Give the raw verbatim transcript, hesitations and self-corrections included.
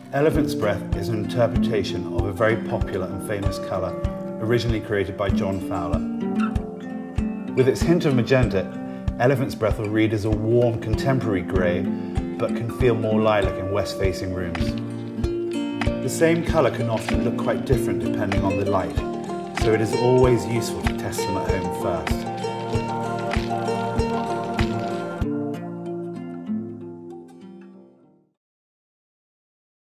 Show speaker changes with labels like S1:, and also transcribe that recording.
S1: Elephant's Breath is an interpretation of a very popular and famous colour, originally created by John Fowler. With its hint of magenta, Elephant's Breath will read as a warm contemporary grey, but can feel more lilac in west-facing rooms. The same colour can often look quite different depending on the light, so it is always useful to test them at home.